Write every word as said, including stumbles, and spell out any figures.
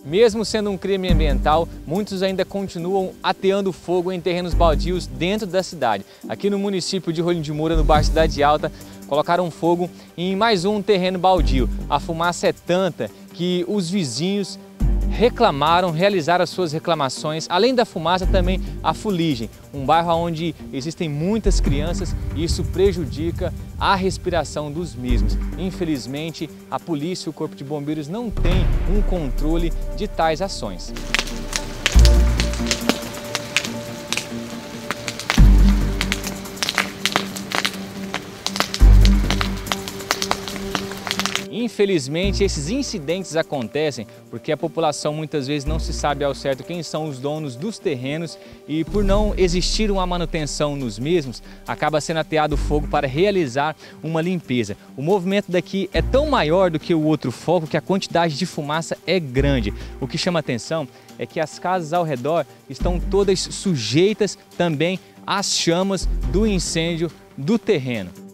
Mesmo sendo um crime ambiental, muitos ainda continuam ateando fogo em terrenos baldios dentro da cidade. Aqui no município de Rolim de Moura, no bairro Cidade Alta, colocaram fogo em mais um terreno baldio. A fumaça é tanta que os vizinhos reclamaram, realizaram as suas reclamações. Além da fumaça, também a fuligem, um bairro onde existem muitas crianças e isso prejudica a respiração dos mesmos. Infelizmente, a polícia e o Corpo de Bombeiros não têm um controle de tais ações. Infelizmente, esses incidentes acontecem porque a população muitas vezes não se sabe ao certo quem são os donos dos terrenos e por não existir uma manutenção nos mesmos, acaba sendo ateado fogo para realizar uma limpeza. O movimento daqui é tão maior do que o outro foco que a quantidade de fumaça é grande. O que chama atenção é que as casas ao redor estão todas sujeitas também às chamas do incêndio do terreno.